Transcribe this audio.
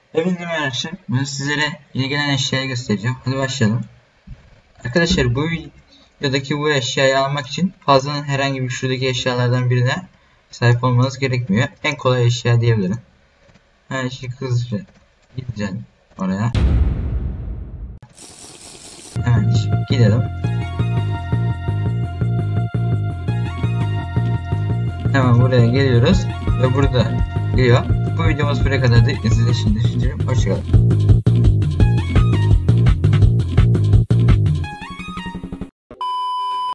Hepinize merhaba arkadaşlar. Ben sizlere yeni gelen eşyayı göstereceğim. Hadi başlayalım. Arkadaşlar bu videodaki bu eşyayı almak için fazlanın herhangi bir şuradaki eşyalardan birine sahip olmanız gerekmiyor. En kolay eşya diyebilirim. Her şey hızlıca gideceğim oraya. Hemen gidelim. Hemen buraya geliyoruz ve burada diyor. Bu videomuz buraya kadardı. İzlediğiniz için teşekkür ederim. Hoşçakalın.